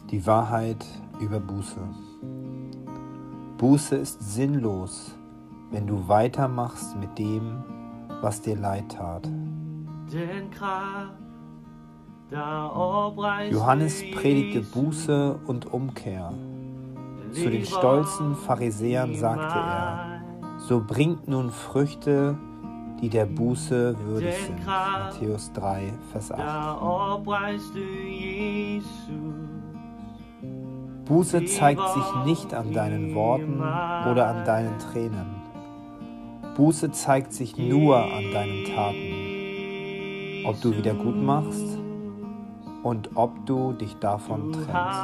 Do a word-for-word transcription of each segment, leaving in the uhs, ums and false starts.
Die Wahrheit über Buße. Buße ist sinnlos, wenn du weitermachst mit dem, was dir leid tat. Johannes predigte Buße und Umkehr. Zu den stolzen Pharisäern sagte er: So bringt nun Früchte, die der Buße würdig sind. Matthäus drei, Vers acht. Buße zeigt sich nicht an deinen Worten oder an deinen Tränen. Buße zeigt sich nur an deinen Taten, ob du wieder gut machst und ob du dich davon trennst.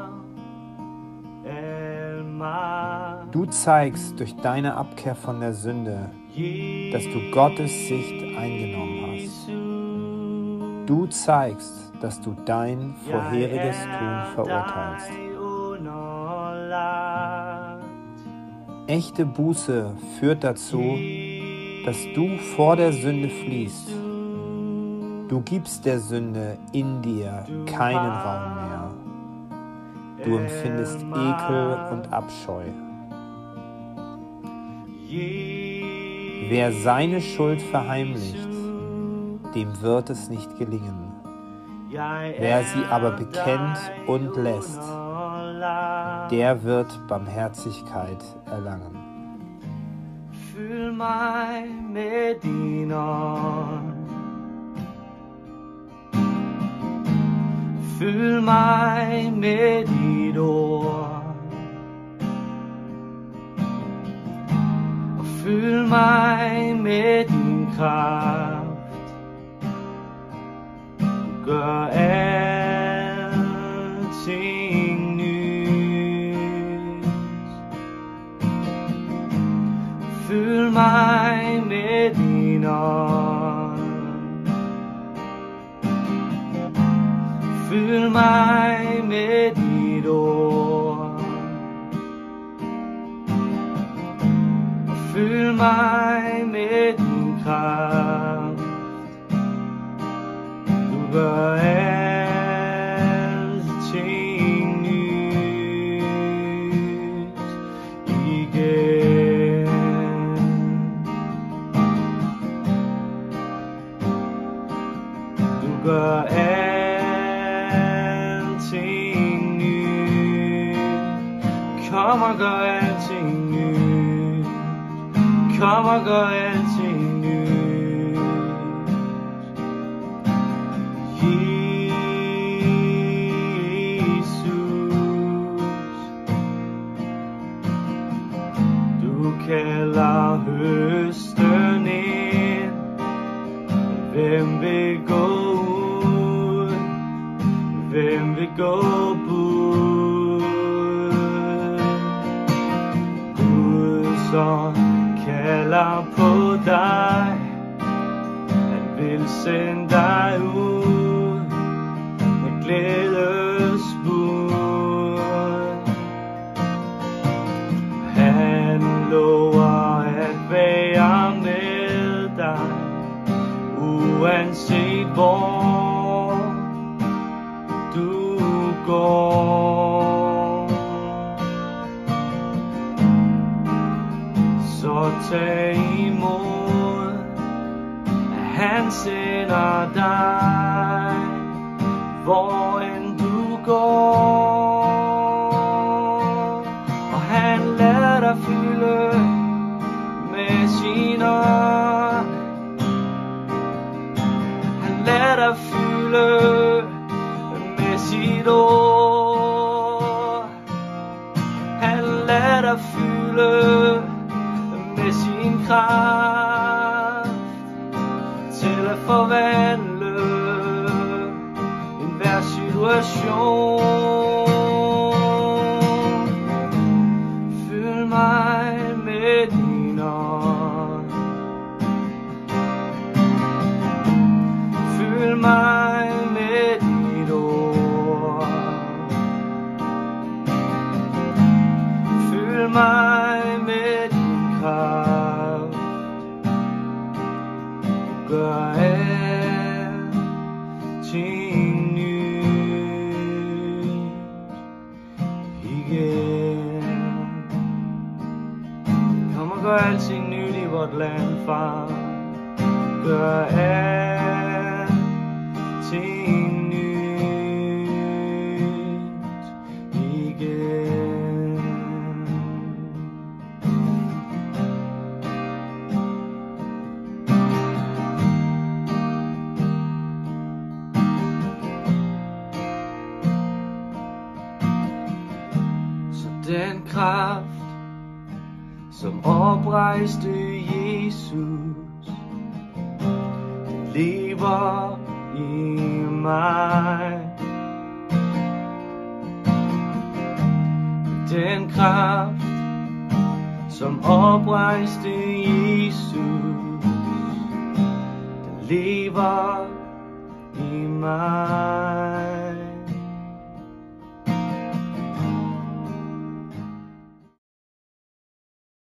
Du zeigst durch deine Abkehr von der Sünde, dass du Gottes Sicht eingenommen hast. Du zeigst, dass du dein vorheriges Tun verurteilst. Echte Buße führt dazu, dass du vor der Sünde fliehst. Du gibst der Sünde in dir keinen Raum mehr. Du empfindest Ekel und Abscheu. Wer seine Schuld verheimlicht, dem wird es nicht gelingen. Wer sie aber bekennt und lässt, der wird Barmherzigkeit erlangen. Fyld mig med din ånd. Fyld mig med dit ord. Og fyld mig med din kraft. Du gør alting nyt. Fyld mig med din ånd. Fyld mig med dit ord. Og fyld mig med din kraft. Du gør alting nyt igen. Du gør alting nyt. Kom og gør alting nyt. Kom og gør alting nyt. Kalder høsten ind. Hvem vil gå ud? Hvem vil gå bud? Gud så kalder på dig. Han vil sende dig ud med glædesbud. Han lover at være med dig, uanset hvor du går. Så tag imod, at han sender dig, hvor end du går. Og han lader dig fylde med sin ånd. Han lader dig fylde med sit ord. Han lader dig fylde med sin kraft til at forvandle enhver situation. Fyld mig med din ånd. Fyld mig med dit ord. Fyld mig med din kraft. Du gør alting nyt. far, gør alting nyt igen. Så den kraft, som oprejste Jesus, den lever i mig. Den kraft, som oprejste Jesus, den lever